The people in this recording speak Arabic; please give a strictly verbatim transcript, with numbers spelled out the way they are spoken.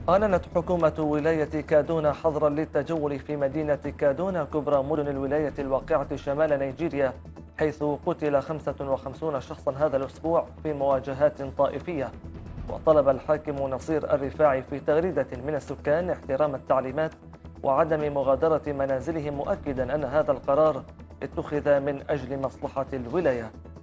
أعلنت حكومة ولاية كادونا حظرا للتجول في مدينة كادونا كبرى مدن الولاية الواقعة شمال نيجيريا، حيث قتل خمسة وخمسين شخصا هذا الأسبوع في مواجهات طائفية. وطلب الحاكم نصير الرفاعي في تغريدة من السكان احترام التعليمات وعدم مغادرة منازلهم، مؤكدا أن هذا القرار اتخذ من أجل مصلحة الولاية.